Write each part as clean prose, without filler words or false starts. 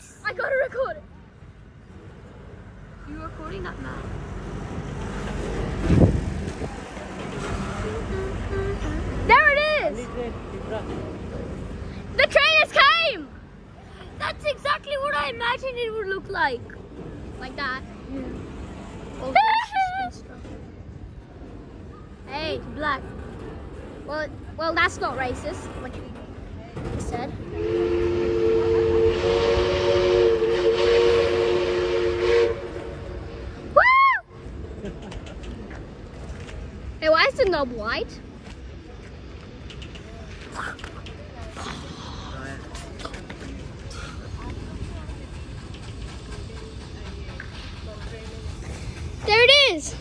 I gotta record it. You're recording that now. There it is! The train has came! That's exactly what I imagined it would look like. Like that. Yeah. Hey, black. Well, that's not racist. What you said. Woo! Hey, why is the knob white? There it is.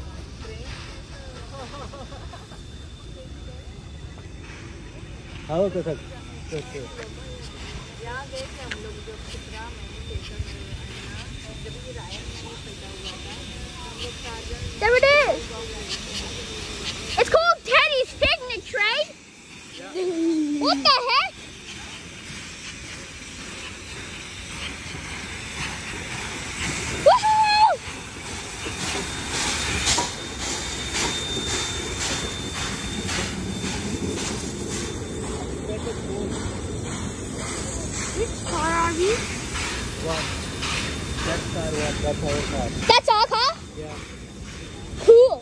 आओ तो There it is. It's called Teddy's Picnic Train. Yeah. What the heck? Woohoo! Which car are we? One. That's our one. That's our car. That's our car? Yeah. Cool.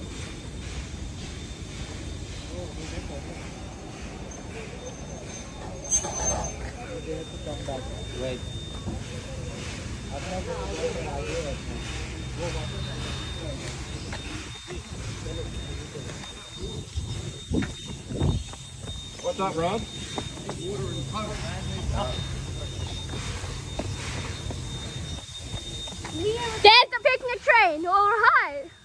They have to come back. Wait. What's up, Rob? There's the picnic train. All right.